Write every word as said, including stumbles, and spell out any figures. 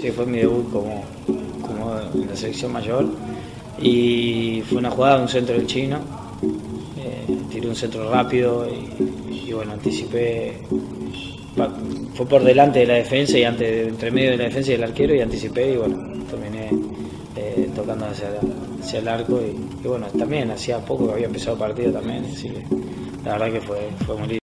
Sí, fue mi debut como, como en la selección mayor y fue una jugada de un centro del Chino. Eh, tiré un centro rápido y, y bueno, anticipé, fue por delante de la defensa y antes, entre medio de la defensa y el arquero, y anticipé y bueno, terminé eh, tocando hacia, hacia el arco y, y bueno, también hacía poco que había empezado el partido también, así que la verdad que fue, fue muy lindo.